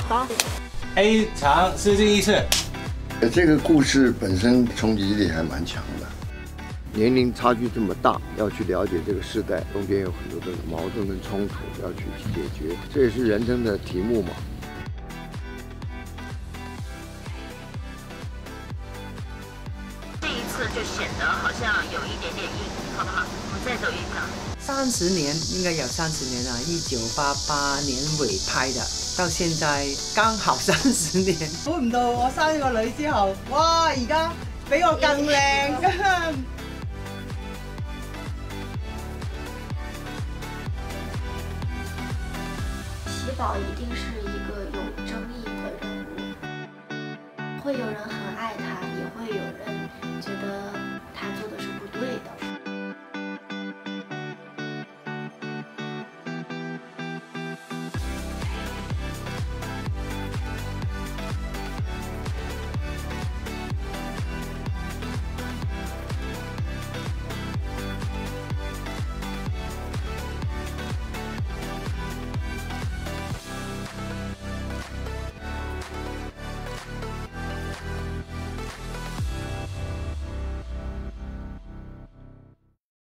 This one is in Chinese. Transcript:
好。 A 场失敬一次。 这个故事本身冲击力还蛮强的。年龄差距这么大，要去了解这个世代中间有很多的矛盾跟冲突，要去解决，这也是人生的题目嘛。 这一次就显得好像有一点点硬，好不好？我们再走一趟。 30年应该有30年了，1988年尾拍的，到現在剛好30年。估唔到我生咗個女之後，哇！而家比我更靚。 喜寶一定是一個有爭議的人物，會有人很愛他，也會有人